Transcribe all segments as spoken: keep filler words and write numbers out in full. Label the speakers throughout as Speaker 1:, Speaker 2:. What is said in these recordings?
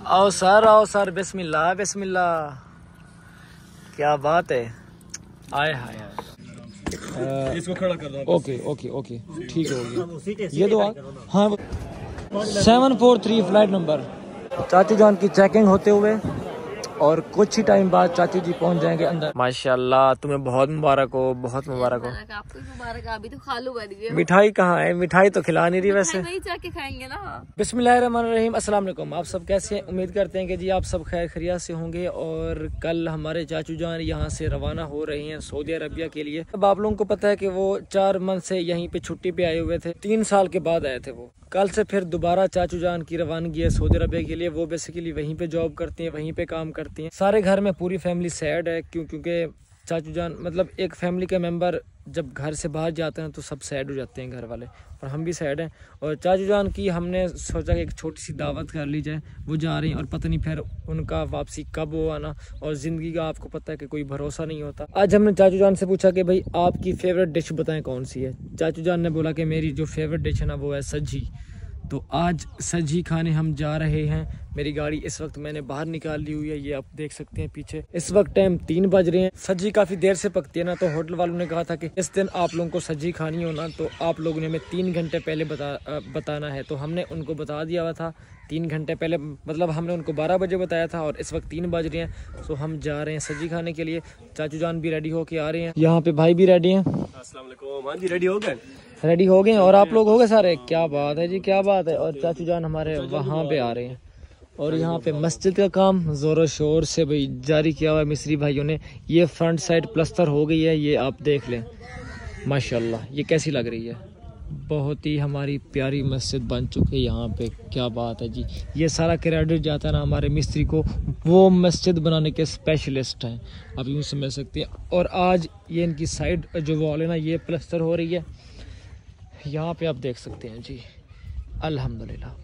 Speaker 1: आओ सर आओ सर, बिस्मिल्लाह बिस्मिल्लाह, क्या बात है। आए हाय हाय, इसको खड़ा कर दो। ओके ओके ओके ठीक है, हो गया ये दो। हाँ, seven four three flight number. चाचू जान की चेकिंग होते हुए और कुछ ही टाइम बाद चाचू जी पहुंच जाएंगे अंदर। माशाल्लाह, तुम्हें बहुत मुबारक हो, बहुत मुबारक हो।
Speaker 2: आपको मुबारक। अभी तो खालू बन गए।
Speaker 1: मिठाई कहाँ है? मिठाई तो खिला नहीं रही वैसे।
Speaker 2: वही जाके खाएंगे ना।
Speaker 1: बिस्मिल्लाहिर्रहमानिर्रहीम, अस्सलाम वालेकुम। आप सब कैसे हैं? उम्मीद करते हैं कि जी आप सब खैर खैरियत से होंगे। और कल हमारे चाचू जान यहाँ से रवाना हो रहे हैं सऊदी अरबिया के लिए। अब आप लोगों को पता है कि वो चार मंथ से यहीं पे छुट्टी पे आए हुए थे, तीन साल के बाद आए थे वो। कल से फिर दोबारा चाचू जान की रवानगी है सऊदी अरबिया के लिए। वो बेसिकली वहीं पे जॉब करती हैं, वहीं पे काम करती हैं। सारे घर में पूरी फैमिली सैड है, क्यों? क्योंकि चाचू जान मतलब एक फैमिली का मेंबर जब घर से बाहर जाते हैं तो सब सैड हो जाते हैं घर वाले, और हम भी सैड हैं। और चाचू जान की हमने सोचा कि एक छोटी सी दावत कर ली जाए। वो जा रही हैं और पता नहीं फिर उनका वापसी कब हो आना, और ज़िंदगी का आपको पता है कि कोई भरोसा नहीं होता। आज हमने चाचू जान से पूछा कि भाई आपकी फेवरेट डिश बताएं कौन सी है। चाचू जान ने बोला कि मेरी जो फेवरेट डिश है ना वो है सज्जी। तो आज सज्जी खाने हम जा रहे हैं। मेरी गाड़ी इस वक्त मैंने बाहर निकाल ली हुई है, ये आप देख सकते हैं पीछे। इस वक्त टाइम तीन बज रहे हैं। सज्जी काफ़ी देर से पकती है ना, तो होटल वालों ने कहा था कि इस दिन आप लोगों को सज्जी खानी हो ना तो आप लोगों ने हमें तीन घंटे पहले बता बताना है। तो हमने उनको बता दिया हुआ था तीन घंटे पहले, मतलब हमने उनको बारह बजे बताया था और इस वक्त तीन बज रहे हैं। तो हम जा रहे हैं सज्जी खाने के लिए। चाचू जान भी रेडी होके आ रहे हैं, यहाँ पे भाई भी रेडी हैं।
Speaker 3: अस्सलाम वालेकुम। हाँ जी, रेडी हो गए?
Speaker 1: रेडी हो गए। और आप लोग हो गए सारे? क्या बात है जी, क्या बात है। और चाचू जान हमारे वहाँ पे आ रहे हैं। और यहाँ पे मस्जिद का काम जोरों शोर से भाई जारी किया हुआ है मिस्त्री भाइयों ने। ये फ्रंट साइड प्लस्तर हो गई है, ये आप देख लें माशाल्लाह। ये कैसी लग रही है? बहुत ही हमारी प्यारी मस्जिद बन चुकी है यहाँ पे। क्या बात है जी। ये सारा क्रेडिट जाता है ना हमारे मिस्त्री को, वो मस्जिद बनाने के स्पेशलिस्ट हैं, आप यूँ समझ सकते हैं। और आज ये इनकी साइड जो वॉल है ना ये प्लस्तर हो रही है, यहाँ पे आप देख सकते हैं जी, अल्हम्दुलिल्लाह।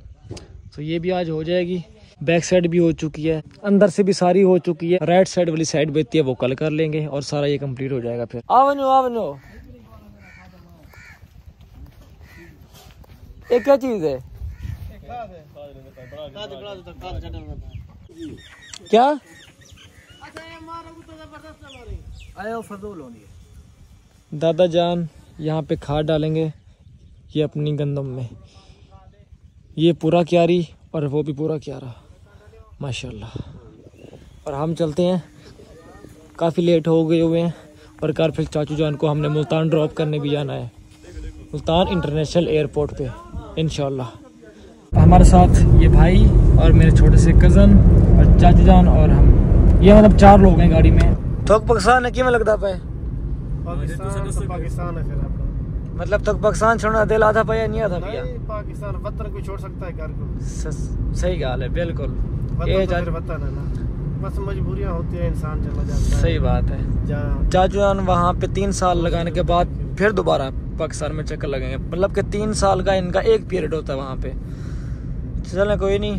Speaker 1: तो ये भी आज हो जाएगी। बैक साइड भी हो चुकी है, अंदर से भी सारी हो चुकी है। राइट साइड वाली साइड बेचती है वो कल कर लेंगे और सारा ये कंप्लीट हो जाएगा। फिर आवनो आवनो, ये क्या चीज है? क्या दादा जान यहाँ पे खाद डालेंगे ये अपनी गंदम में। ये पूरा क्यारी और वो भी पूरा क्यारा माशाल्लाह। और हम चलते हैं, काफ़ी लेट हो गए हुए हैं। और कार फिर चाचू जान को हमने मुल्तान ड्रॉप करने भी जाना है, मुल्तान इंटरनेशनल एयरपोर्ट पे इंशाल्लाह। हमारे साथ ये भाई और मेरे छोटे से कज़न और चाचू जान और हम, ये मतलब चार लोग हैं गाड़ी में। तो पाकिस्तान है किमें लगता पे?
Speaker 3: पाकिस्तान है फिर
Speaker 1: मतलब तक पाकिस्तान छोड़ना दिल आधा पाया नहीं आधा भैया।
Speaker 3: पाकिस्तान वतन को छोड़ सकता है घर को।
Speaker 1: सही गाल है, बिल्कुल।
Speaker 3: ये वतन है ना, बस मजबूरियां होती है, इंसान चला जाता है।
Speaker 1: सही बात है। चाचू जान वहाँ पे तीन साल लगाने के बाद फिर दोबारा पाकिस्तान में चक्कर लगेंगे, मतलब कि तीन साल का इनका एक पीरियड होता है वहाँ पे। चलें कोई नहीं,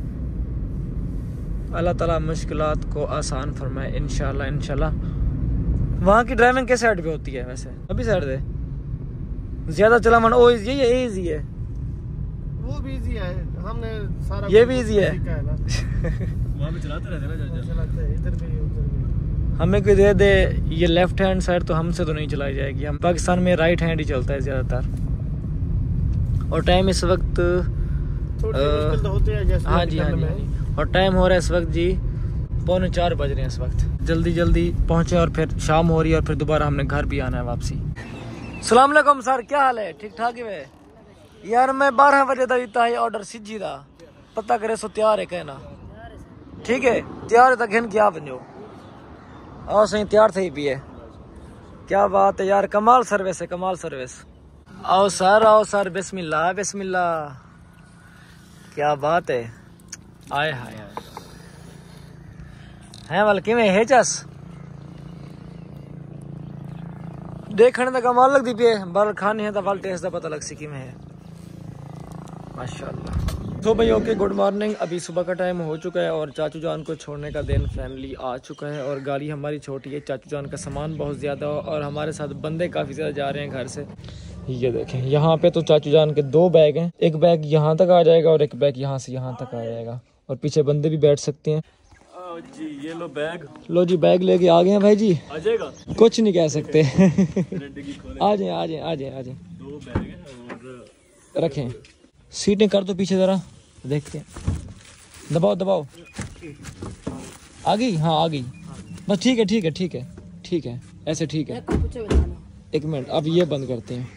Speaker 1: अल्लाह ताला मुश्किलात को आसान फरमाए इंशाल्लाह इंशाल्लाह। वहाँ की ड्राइविंग किस साइड पे होती है वैसे? अभी साइड दे ज्यादा चला मन ओ इजी है, ये इजी है,
Speaker 3: वो भी इजी है, हमने सारा
Speaker 1: ये भी इजी है।
Speaker 3: वहाँ पे चलाते रहते ना, चलाते हैं इधर भी उधर भी।
Speaker 1: हमें कोई दे दे ये लेफ्ट हैंड साइड तो हमसे तो नहीं चलाई जाएगी। हम पाकिस्तान में राइट हैंड ही चलता है ज्यादातर। और टाइम इस वक्त
Speaker 3: तो होते हैं जैसे
Speaker 1: हाँ जी हाँ जी, और टाइम हो रहा है इस वक्त जी पौने चार बज रहे हैं इस वक्त। जल्दी जल्दी पहुँचे और फिर शाम हो रही है और फिर दोबारा हमने घर भी आना है वापसी। सलाम अलैकुम सर, क्या हाल है? ठीक ठाक है यार। मैं बारह बजे का दिता है ऑर्डर सिज्जी का, पता करे सो तैयार है कहना? ठीक है तैयार है तो घिन क्या बनो और सही तैयार थे भी है। क्या बात है यार, कमाल सर्विस है, कमाल सर्विस। आओ सर आओ सर, बिस्मिल्लाह बिस्मिल्लाह, क्या बात है। आए हाय है वाल किमें है चस देखने का कमाल लगती पे बाल खाने हैं तो वाल टेस्ट का पता लग सी कि में है माशाल्लाह। तो भाई ओके, गुड मॉर्निंग। अभी सुबह का टाइम हो चुका है और चाचू जान को छोड़ने का दिन फैमिली आ चुका है। और गाड़ी हमारी छोटी है, चाचू जान का सामान बहुत ज़्यादा हो और हमारे साथ बंदे काफ़ी ज़्यादा जा रहे हैं घर से। ये देखें यहाँ पे तो चाचू जान के दो बैग हैं, एक बैग यहाँ तक आ जाएगा और एक बैग यहाँ से यहाँ तक आ जाएगा। और पीछे बंदे भी बैठ सकते हैं।
Speaker 3: जी ये लो बैग।
Speaker 1: लो जी बैग लेके आ गए हैं भाई जी।
Speaker 3: आ जाएगा,
Speaker 1: कुछ नहीं कह सकते। आ जाए आ जाए आ जाए आ जाए।
Speaker 3: दो बैग हैं और
Speaker 1: रखें, सीटें कर दो पीछे ज़रा, देखते हैं। दबाओ दबाओ, आ गई? हाँ आ गई, बस ठीक है ठीक है ठीक है ठीक है, ऐसे ठीक है। एक मिनट, अब ये बंद करते हैं।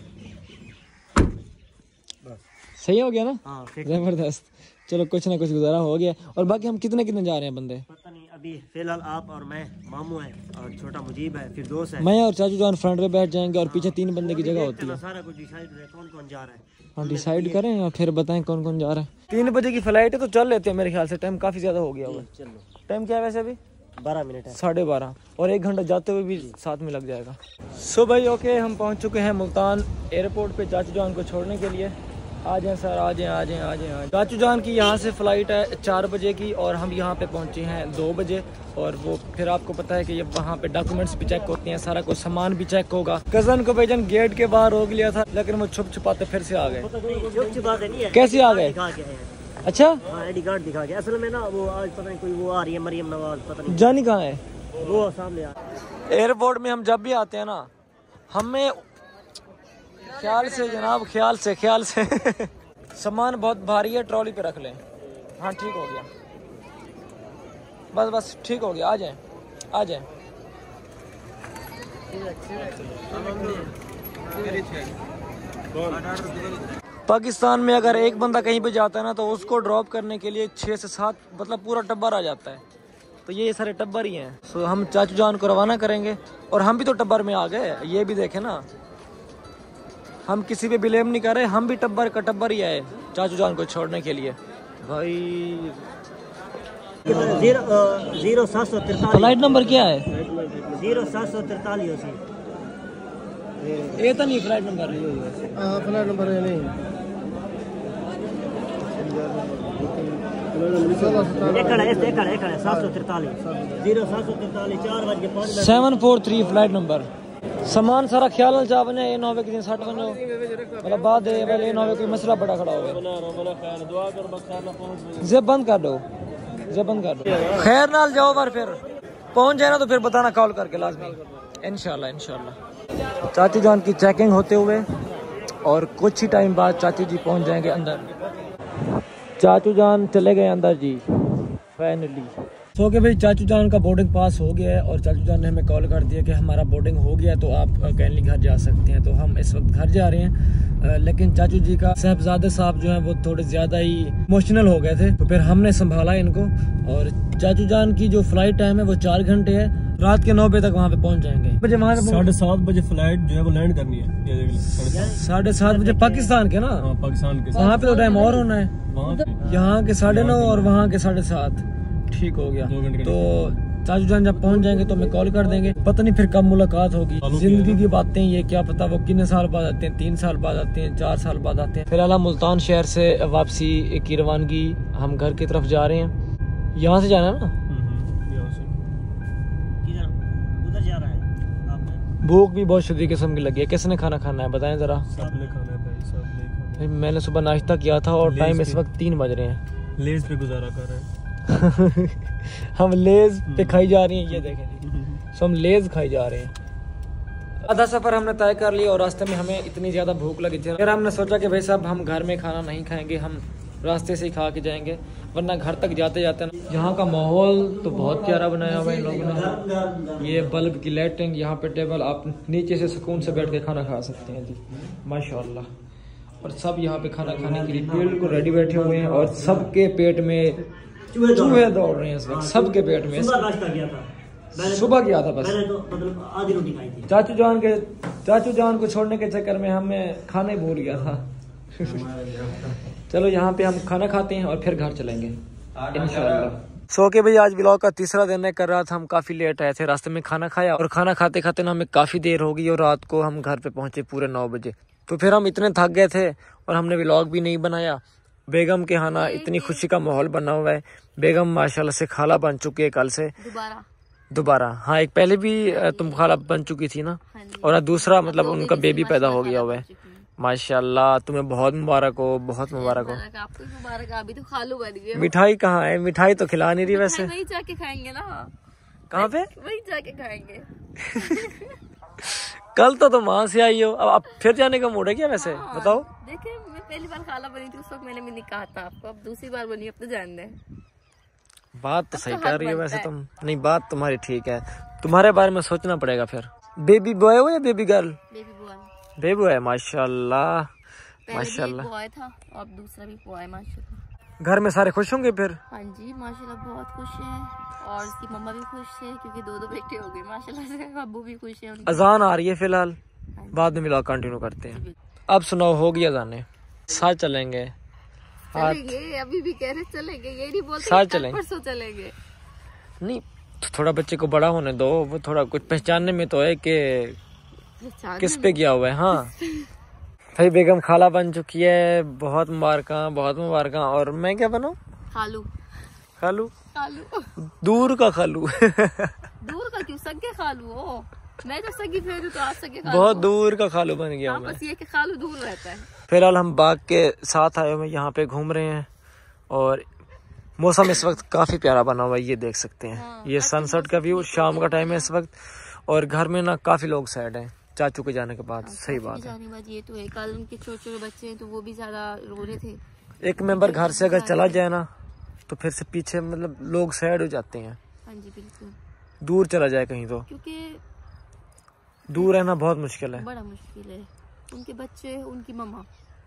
Speaker 1: सही हो गया ना?
Speaker 4: हाँ,
Speaker 1: जबरदस्त। चलो कुछ ना कुछ गुजारा हो गया। और बाकी हम कितने कितने जा रहे हैं बंदे?
Speaker 4: पता नहीं, अभी फिलहाल आप और मैं, मामू है और छोटा मुजीब है, फिर दोस्त है।
Speaker 1: मैं और चाचू जान फ्रंट पे बैठ जाएंगे और पीछे तीन बंदे की जगह होती है।
Speaker 4: सारा कुछ डिसाइड है कौन कौन जा रहा है।
Speaker 1: हाँ डिसाइड करें और फिर बताएं कौन कौन जा रहा है। तीन बजे की फ्लाइट है तो चल लेते हैं, मेरे ख्याल से टाइम काफ़ी ज़्यादा हो गया हुआ।
Speaker 4: चलो,
Speaker 1: टाइम क्या है वैसे अभी?
Speaker 4: बारह मिनट है।
Speaker 1: साढ़े बारह, और एक घंटा जाते हुए भी साथ में लग जाएगा। सो भाई ओके, हम पहुंच चुके हैं मुल्तान एयरपोर्ट पे चाचू जान को छोड़ने के लिए। आ जाएं सर, आ जाएं आ जाएं आ जाएं आ जाएं। चाचू जान की यहाँ से फ़्लाइट है चार बजे की और हम यहाँ पे पहुँचे हैं दो बजे। और वो फिर आपको पता है कि ये वहाँ पे डॉक्यूमेंट्स भी चेक होते हैं, सारा कुछ सामान भी चेक होगा। कज़न को भाईजान गेट के बाहर रोक लिया था, लेकिन वो छुप छुपाते फिर से आ गए। कैसे आ गए? अच्छा,
Speaker 4: आईडी कार्ड दिखा के। असल में ना वो आज पता नहीं कोई वो आ रही है, मरियम नवाज, पता नहीं
Speaker 1: जानी कहाँ है
Speaker 4: वो सामने आ।
Speaker 1: एयरपोर्ट में हम जब भी आते हैं ना, हमें ख्याल से जनाब, ख्याल से ख्याल से सामान बहुत भारी है, ट्रॉली पे रख लें। हाँ ठीक हो गया, बस बस ठीक हो गया। आ जाएं आ जाएं। पाकिस्तान में अगर एक बंदा कहीं पे जाता है ना तो उसको ड्रॉप करने के लिए छः से सात मतलब पूरा टब्बर आ जाता है। तो ये सारे टब्बर ही हैं। सो हम चाचू जान को रवाना करेंगे और हम भी तो टब्बर में आ गए, ये भी देखें ना। हम किसी पे ब्लेम नहीं कर रहे, हम भी टब्बर का टब्बर ही आए चाचू जान को छोड़ने के लिए। भाई
Speaker 4: जीरो जीरो सात सौ तिरतालीस
Speaker 1: फ्लाइट नंबर क्या है?
Speaker 4: जीरो सात सौ तिरतालीस
Speaker 1: ये तो नहीं फ्लाइट नंबर,
Speaker 3: फ्लाइट नंबर है नहीं।
Speaker 4: सात सौ तिरतालीस जीरो सात सौ तिरतालीस चार बज के पाँच
Speaker 1: seven four three flight number. सामान सारा ख्याल ना चाह बने, ये ना होवे किसी सट बनो मतलब बाद है, पहले ये ना होवे कोई मसला बड़ा खड़ा हो। जेब बंद कर दो, जेब बंद कर दो। खैर नाल जाओ, बार फिर पहुंच जाए ना तो फिर बताना कॉल करके लाजमी, इंशाल्लाह इंशाल्लाह। चाचू जान की चेकिंग होते हुए और कुछ ही टाइम बाद चाचू जी पहुंच जाएंगे अंदर। चाचू जान चले गए अंदर जी फाइनली। सो के भाई चाचू जान का बोर्डिंग पास हो गया है और चाचू जान ने हमें कॉल कर दिया कि हमारा बोर्डिंग हो गया तो आप कैनली घर जा सकते हैं। तो हम इस वक्त घर जा रहे हैं, लेकिन चाचू जी का साहबजादे साहब जो हैं वो थोड़े ज़्यादा ही इमोशनल हो गए थे, तो फिर हमने संभाला इनको। और चाचू जान की जो फ्लाइट टाइम है वो चार घंटे है, रात के नौ बजे तक वहाँ पे पहुँच जाएंगे। बजे वहाँ
Speaker 3: साढ़े सात बजे फ्लाइट जो है वो लैंड करनी है,
Speaker 1: साढ़े सात बजे पाकिस्तान के ना।
Speaker 3: हाँ, पाकिस्तान के।
Speaker 1: वहाँ पे तो टाइम और होना है,
Speaker 3: वहाँ
Speaker 1: यहाँ के साढ़े नौ और वहाँ के साढ़े सात। ठीक हो गया। तो चाचू जान जब पहुंच जाएंगे तो हमें कॉल कर देंगे। पता नहीं फिर कब मुलाकात होगी। जिंदगी की बातें ये क्या पता वो कितने साल बाद आते हैं, तीन साल बाद आते हैं, चार साल बाद आते हैं। फिलहाल हम मुल्तान शहर से वापसी की रवानगी हम घर की तरफ जा रहे हैं। यहाँ से जाना है ना?
Speaker 4: उधर जा रहा है आपने?
Speaker 1: भूख भी बहुत शदीद किस्म की लगी है। किसने खाना खाना है बताएं जरा?
Speaker 3: सबने खाना है भाई, सबने खाना।
Speaker 1: मैंने सुबह नाश्ता किया था और टाइम इस वक्त तीन बज रहे हैं।
Speaker 3: लेज पे गुजारा कर रहे हैं।
Speaker 1: हम लेज पे खाई जा रही हैं, ये देखें जी। सो हम लेज खाई जा रहे हैं। आधा सफ़र हमने तय कर लिया और रास्ते में हमें इतनी ज़्यादा भूख लगी थी, फिर हमने सोचा कि भाई साहब हम घर में खाना नहीं खाएंगे, हम रास्ते से ही खा के जाएंगे, वरना घर तक जाते जाते ना। यहाँ का माहौल तो बहुत प्यारा बनाया हुआ है इन लोगों ने। ये बल्ब की लाइटिंग, यहाँ पे टेबल, आप नीचे से सुकून से बैठ के खाना खा सकते हैं जी, माशाल्लाह। और सब यहाँ पे खाना खाने के लिए बिल्कुल रेडी बैठे हुए हैं और सबके पेट में चूहे दौड़ रहे हैं इस वक्त, सबके पेट में।
Speaker 4: सुबह नाश्ता किया था,
Speaker 1: सुबह किया था बस,
Speaker 4: मैंने तो मतलब आधी रोटी खाई थी।
Speaker 1: चाचू जान के चाचू जान को छोड़ने के चक्कर में हमें खाने भूल गया था। चलो यहाँ पे हम खाना खाते हैं और फिर घर चलेंगे इंशाल्लाह। सो के भाई आज व्लॉग का तीसरा दिन है, कर रहा था हम काफ़ी लेट आए थे, रास्ते में खाना खाया और खाना खाते खाते ना हमें काफ़ी देर हो गई और रात को हम घर पे पहुँचे पूरे नौ बजे। तो फिर हम इतने थक गए थे और हमने व्लॉग भी नहीं बनाया। बेगम के यहाँ इतनी खुशी का माहौल बना हुआ है। बेगम माशाल्लाह से खाला बन चुकी है कल से
Speaker 2: दोबारा
Speaker 1: दोबारा। हाँ, एक पहले भी तुम खाला बन चुकी थी ना, और दूसरा मतलब उनका बेबी पैदा हो गया हुआ है माशाल्लाह, तुम्हें बहुत मुबारक हो, बहुत मुबारक हो।
Speaker 2: मुबारक आपको भी मुबारक, अभी तो खालू बन गए।
Speaker 1: मिठाई कहाँ है? मिठाई तो खिला नहीं रही वैसे।
Speaker 2: वहीं जाके खाएंगे ना।
Speaker 1: कहाँ पे?
Speaker 2: वहीं जाके खाएंगे।
Speaker 1: कल तो तुम वहां से आई हो, अब अब फिर जाने का मूड है क्या वैसे?
Speaker 2: हाँ,
Speaker 1: बताओ।
Speaker 2: देखिए मैं पहली बार खाला बनी थी, उस वक्त मैंने भी नहीं कहा था आपको, अब दूसरी बार बनी, अब तो जान दे।
Speaker 1: बात तो सही
Speaker 2: तो
Speaker 1: कर
Speaker 2: हक
Speaker 1: रही है वैसे
Speaker 2: बनता
Speaker 1: तुम। नहीं, बात तुम्हारी ठीक है, तुम्हारे बारे में सोचना पड़ेगा फिर। बेबी बॉय हो या baby girl?
Speaker 2: Baby boy.
Speaker 1: Baby है, माशाल्लाह माशाल्लाह।
Speaker 2: बॉय था और दूसरा भी बॉय माशाल्लाह।
Speaker 1: घर में सारे खुश होंगे फिर?
Speaker 2: हाँ जी माशाल्लाह बहुत खुश हैं, और उसकी मम्मा भी खुश है क्योंकि दो दो बेटे हो गए माशाल्लाह से। अब्बू भी खुश है।
Speaker 1: अजान आ रही है फिलहाल, बाद में मिला कंटिन्यू करते हैं। अब सुनाओ, होगी अजाने? साथ चलेंगे?
Speaker 2: चलेंगे, अभी भी कह रहे चलेंगे, ये नहीं बोलते
Speaker 1: साथ
Speaker 2: कल
Speaker 1: चलेंगे।
Speaker 2: परसों चलेंगे।
Speaker 1: नहीं तो थोड़ा बच्चे को बड़ा होने दो, वो थोड़ा कुछ पहचानने में तो है कि किस पे गया हुआ है। हाँ भाई, बेगम खाला बन चुकी है, बहुत मुबारक, बहुत मुबारक। और मैं क्या बनूं?
Speaker 2: खालू।
Speaker 1: खालू?
Speaker 2: खालू
Speaker 1: दूर का खालू।
Speaker 2: दूर का क्यों, सगे खालू हो। मैं तो सगी फिर तो आज सगे खालू।
Speaker 1: बहुत दूर का खालू बन गया
Speaker 2: हाँ,
Speaker 1: हूं मैं।
Speaker 2: बस ये कि खालू दूर रहता है।
Speaker 1: फिलहाल हम बाग के साथ आए हुए यहाँ पे घूम रहे हैं, और मौसम इस वक्त काफी प्यारा बना हुआ है, ये देख सकते हैं।
Speaker 2: हाँ,
Speaker 1: ये सनसेट का व्यू, शाम का टाइम है इस वक्त, और घर में ना काफी लोग सैड हैं चाचू के जाने के बाद। सही बात है।
Speaker 2: जाने बाद ये तो है, कल उनके छोटे छोटे बच्चे हैं तो वो भी ज्यादा रो रहे थे।
Speaker 1: एक मेंबर घर से अगर चला जाए ना तो फिर से पीछे मतलब लोग सैड हो जाते हैं।
Speaker 2: हाँ जी बिल्कुल।
Speaker 1: दूर चला जाए कहीं तो,
Speaker 2: क्योंकि
Speaker 1: दूर रहना बहुत मुश्किल है।
Speaker 2: बड़ा मुश्किल है, उनके बच्चे, उनकी मम्मा।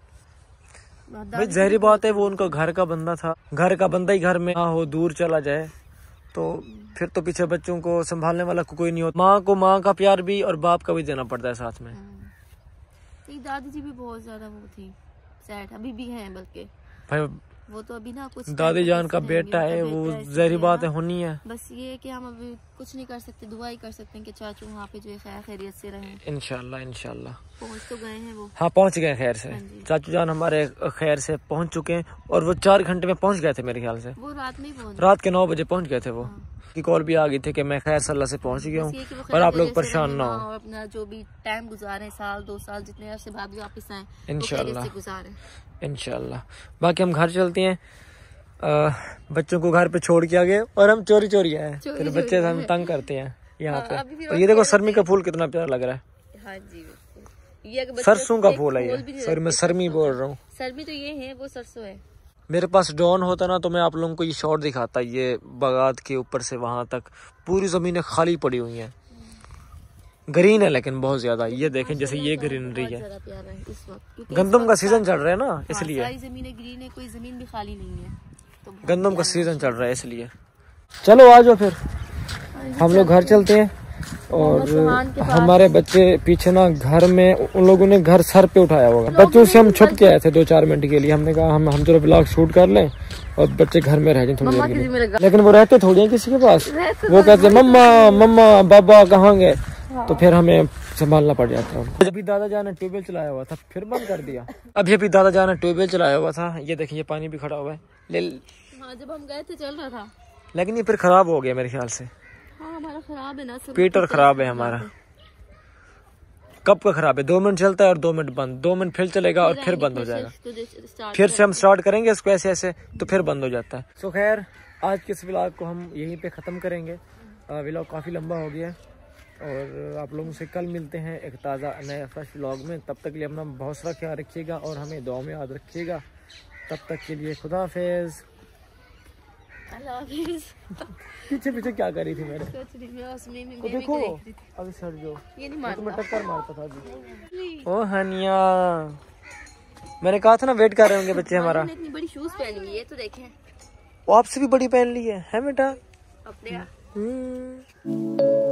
Speaker 1: भाई जहरी बात है, वो उनका घर का बंदा था, घर का बंदा ही घर में ना हो, दूर चला जाए तो फिर तो पीछे बच्चों को संभालने वाला कोई नहीं होता। माँ को माँ का प्यार भी और बाप का भी देना पड़ता है साथ में।
Speaker 2: तो दादी जी भी बहुत ज्यादा वो थी सैड, अभी भी हैं बल्कि।
Speaker 1: भाई
Speaker 2: वो तो अभी ना कुछ
Speaker 1: दादी जान का बेटा है, वो जहरी बात है, होनी है।
Speaker 2: बस ये है कि हम अभी कुछ नहीं कर सकते, दुआ ही कर सकते हैं कि चाचू वहाँ पे जो है खैर खैरियत से रहें।
Speaker 1: इंशाल्लाह इंशाल्लाह।
Speaker 2: पहुँच तो गए हैं वो।
Speaker 1: हाँ पहुँच गए खैर से, चाचू जान हमारे खैर से पहुँच चुके हैं, और वो चार घंटे में पहुँच गए थे मेरे ख्याल से।
Speaker 2: वो रात में पहुँच,
Speaker 1: रात के नौ बजे पहुँच गए थे वो। की कॉल भी आ गई थी कि मैं खैर सल्लाह से पहुँच गया हूँ, और आप लोग परेशान ना हो।
Speaker 2: अपना जो भी टाइम गुजारे, साल दो साल जितने अरसे बाद भी वापस आए
Speaker 1: इंशाल्लाह
Speaker 2: गुजारे
Speaker 1: इंशाल्लाह। बाकी हम घर चलते हैं, आ, बच्चों को घर पे छोड़ के आ गए, और हम चोरी चोरी आए, फिर बच्चे हम तंग करते हैं यहाँ पे। और ये देखो सरमी का फूल कितना प्यारा लग रहा है।
Speaker 2: हाँ जी, ये
Speaker 1: सरसों का फूल है ये, सर मैं सरमी बोल रहा हूँ।
Speaker 2: सरमी तो ये है, वो सरसों है।
Speaker 1: मेरे पास ड्रोन होता ना तो मैं आप लोगों को ये शॉट दिखाता, ये बगात के ऊपर से वहां तक पूरी जमीनें खाली पड़ी हुई हैं, ग्रीन है लेकिन बहुत ज्यादा। ये देखें जैसे ये ग्रीनरी है, गंदम का सीजन चल रहा है ना इसलिए।
Speaker 2: सारी जमीनें ग्रीन है, कोई जमीन भी खाली नहीं है, तो
Speaker 1: गंदम का सीजन चल रहा है इसलिए। चलो आ जाओ फिर हम लोग घर चलते हैं, और हमारे बच्चे पीछे ना घर में, उन लोगों ने घर सर पे उठाया होगा। बच्चों से हम छुप के आए थे दो चार मिनट के लिए, हमने कहा हम हम चलो ब्लॉग शूट कर लें और बच्चे घर में रह जाए थोड़ी देर के लिए। लेकिन वो रहते थोड़ी हैं किसी के पास, वो कहते मम्मा मम्मा बाबा कहाँ गए, तो फिर हमें संभालना पड़ जाता है। अभी दादा जान ने ट्यूबवेल चलाया हुआ था, फिर बंद कर दिया। अभी अभी दादा जान ने ट्यूबवेल चलाया हुआ था, ये देखिए पानी भी खड़ा हुआ है। ले
Speaker 2: हाँ, जब हम गए थे चल रहा था,
Speaker 1: लेकिन ये फिर खराब हो गया मेरे ख्याल से।
Speaker 2: हाँ, हमारा खराब है ना,
Speaker 1: पीटर खराब है हमारा। कब का खराब है? दो मिनट चलता है और दो मिनट बंद, दो मिनट फिर चलेगा और फिर बंद हो जाएगा। फिर से हम स्टार्ट करेंगे इसको ऐसे ऐसे, तो फिर बंद हो जाता है। सो खैर आज के इस व्लॉग को हम यहीं पे ख़त्म करेंगे। व्लॉग काफ़ी लंबा हो गया, और आप लोगों से कल मिलते हैं एक ताज़ा नया फ्रेश व्लॉग में। तब तक के लिए अपना बहुत सारा ख्याल रखिएगा और हमें दुआ में याद रखिएगा। तब तक के लिए खुदा हाफिज़। पीछे पीछे क्या कर रही थी मेरे? तो देखो अभी सर जो ये नहीं मारता, मैं टक्कर मारता था अभी। ओ हनिया, मैंने कहा था ना वेट कर रहे होंगे बच्चे हमारा।
Speaker 2: इतनी बड़ी शूज पहनी है, तो देखें।
Speaker 1: वो आपसे भी बड़ी पहन ली है, है बेटा
Speaker 2: अपने।